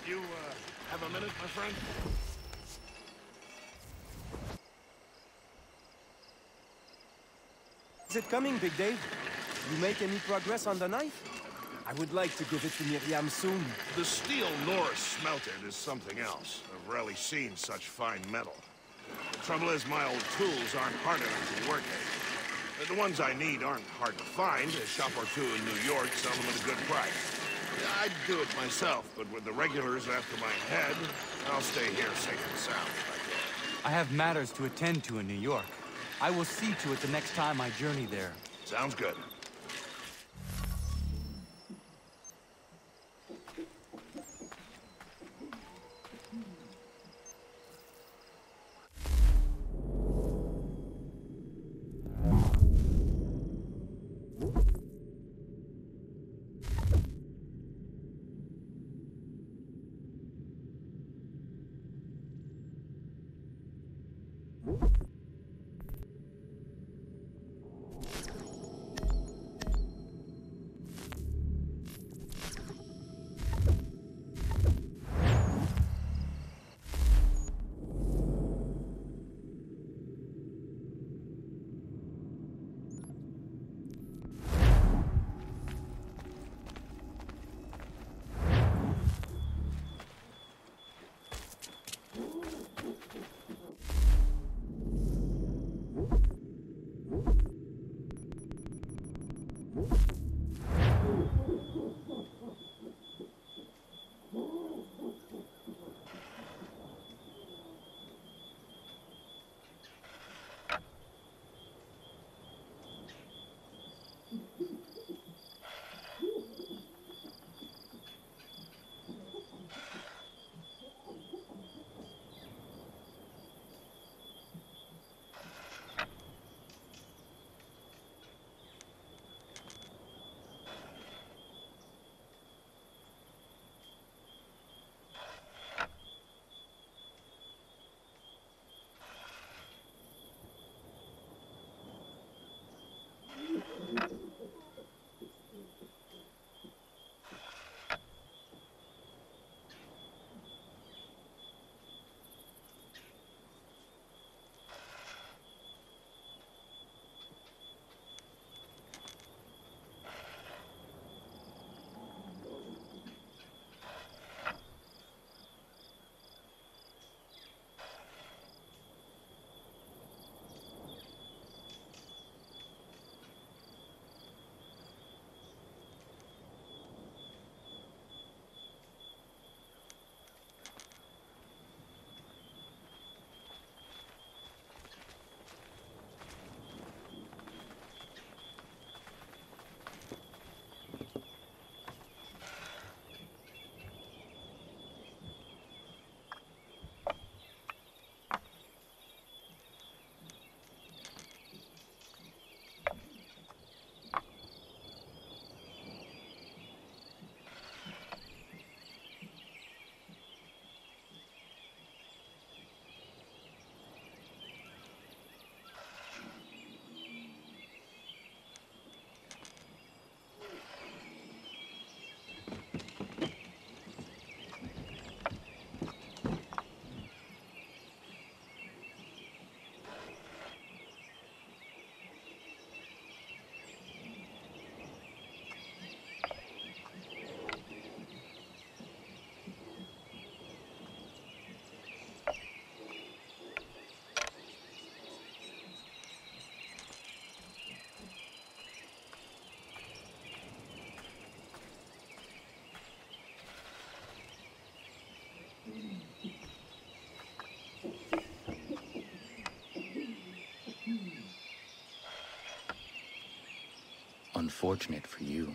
You, have a minute, my friend? Is it coming, Big Dave? You make any progress on the knife? I would like to give it to Miriam soon. The steel Norris smelted is something else. I've rarely seen such fine metal. The trouble is, my old tools aren't hard enough to work at. The ones I need aren't hard to find. A shop or two in New York sell them at a good price. I'd do it myself, but with the regulars after my head, I'll stay here safe and sound if I can. I have matters to attend to in New York. I will see to it the next time I journey there. Sounds good. Unfortunate for you.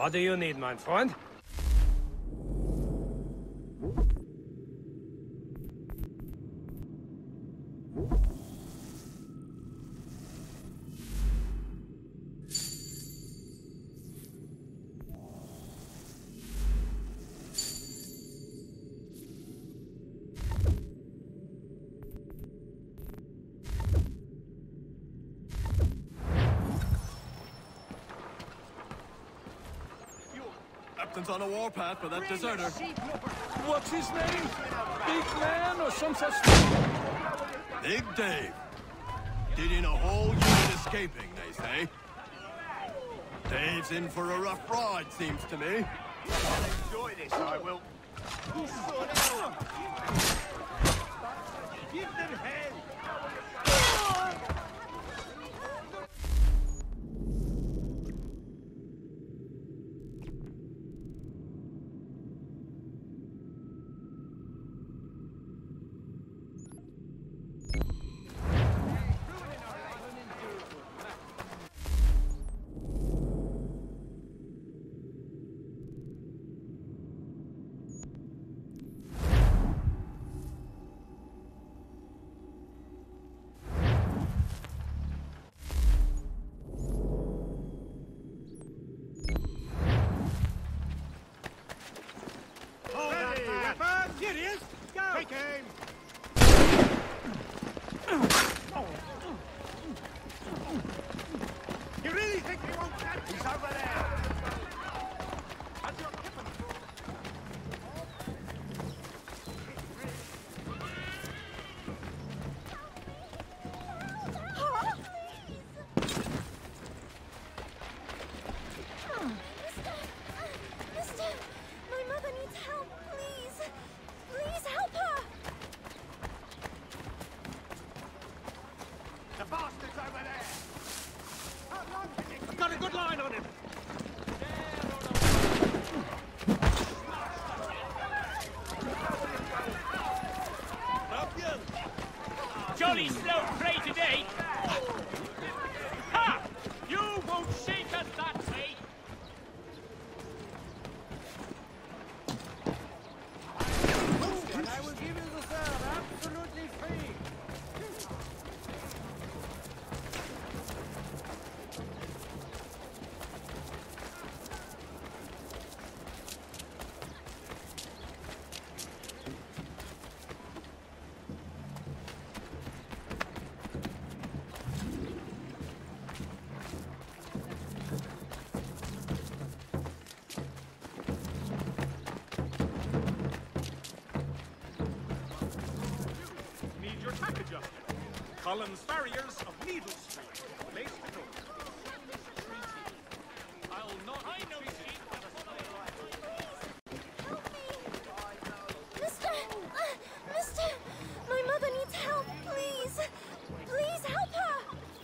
What do you need, my friend? Captain's on a warpath for that deserter. What's his name? Big Man or some such thing? Big Dave. Did in a whole unit escaping, they say. Dave's in for a rough ride, seems to me. I'll enjoy this, I will. Give them hell! Here he is! Go! Take aim! You really think he won't catch? He's over there! That's your weapon! Mister, my mother needs help, please. Please help her. The bastard's over there! I've got a good line on him! Jolly slow prey today! Ha! You won't shake us that way! And I will give you the serve absolutely free. Need your tack adjusted. Collins Farriers of Needle Street. Place to go. I'll not... I know Mister, my mother needs help, please. Please help her.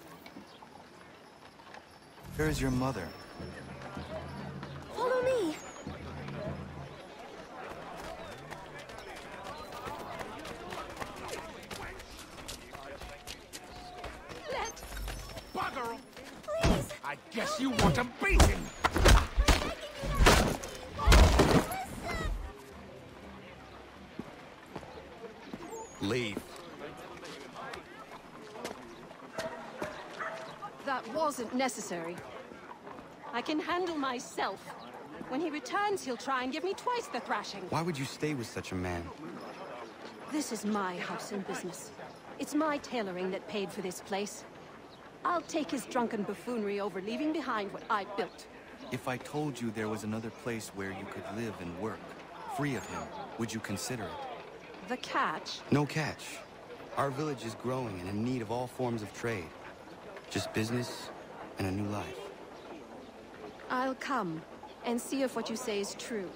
Where is your mother? Follow me. Let, Bugger! please. I guess you want a beating! Leave. That wasn't necessary. I can handle myself. When he returns, he'll try and give me twice the thrashing. Why would you stay with such a man? This is my house and business. It's my tailoring that paid for this place. I'll take his drunken buffoonery over leaving behind what I built. If I told you there was another place where you could live and work, free of him, would you consider it? The catch? No catch. Our village is growing and in need of all forms of trade. Just business and a new life. I'll come and see if what you say is true.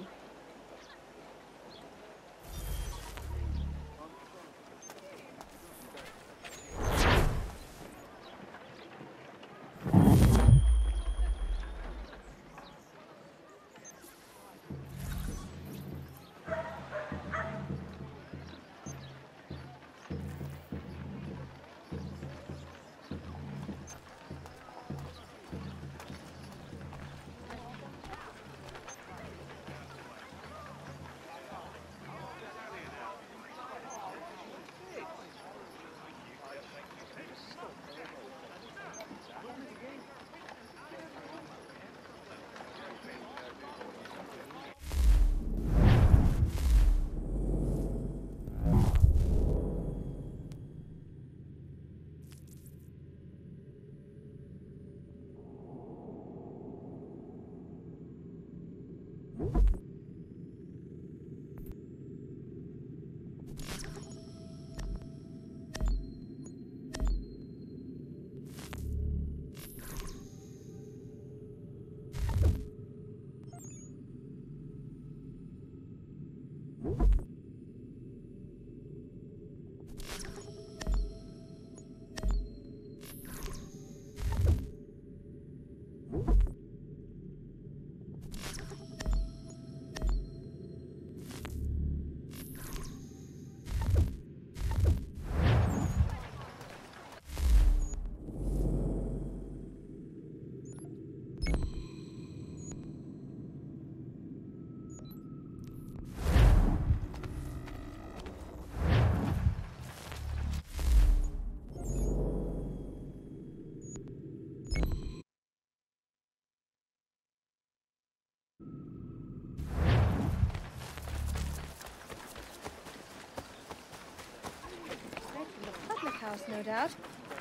boss, no doubt.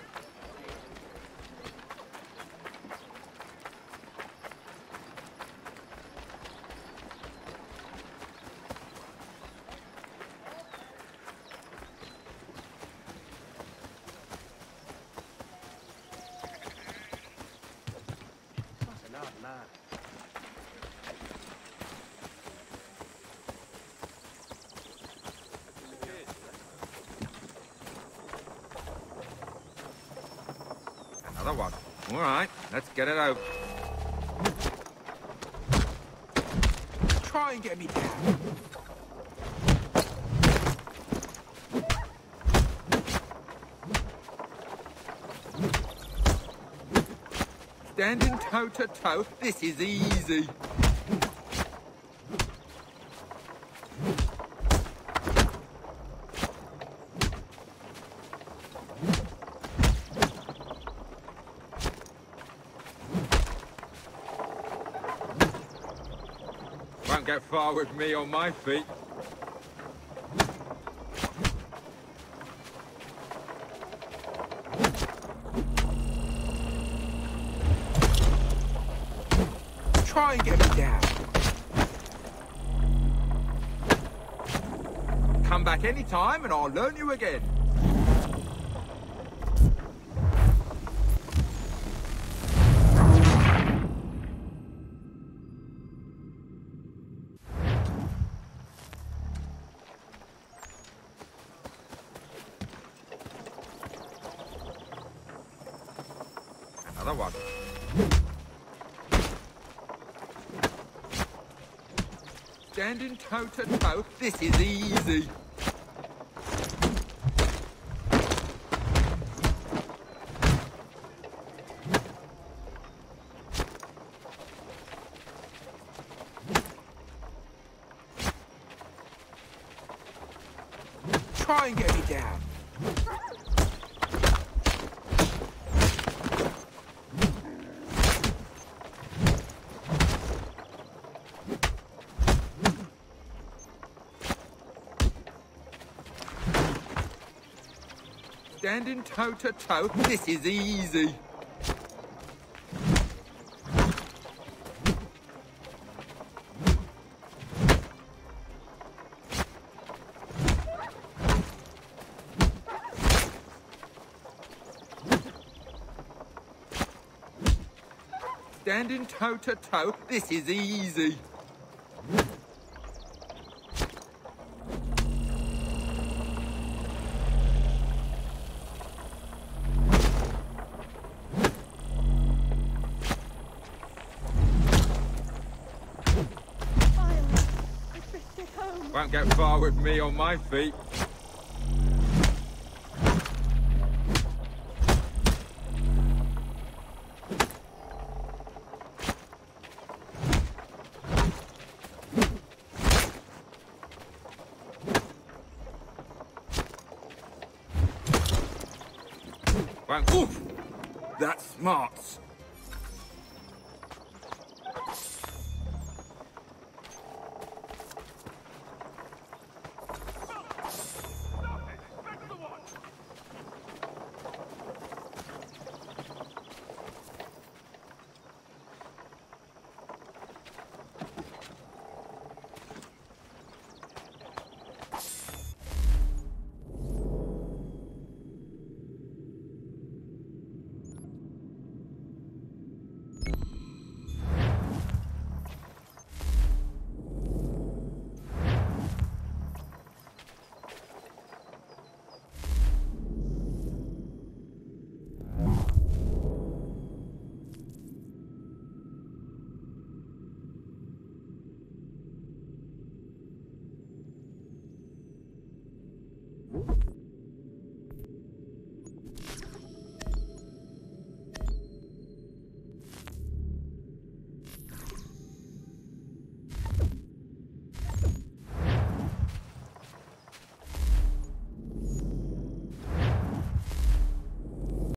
Another one. All right, let's get it out. Try and get me down. Standing toe to toe, this is easy. Won't get far with me on my feet. Try and get me down. Come back any time and I'll learn you again. Another one. Standing toe to toe, this is easy. Try and get me down. Standing toe to toe, this is easy. Standing toe to toe, this is easy. Won't get far with me on my feet. Oof! That's smart.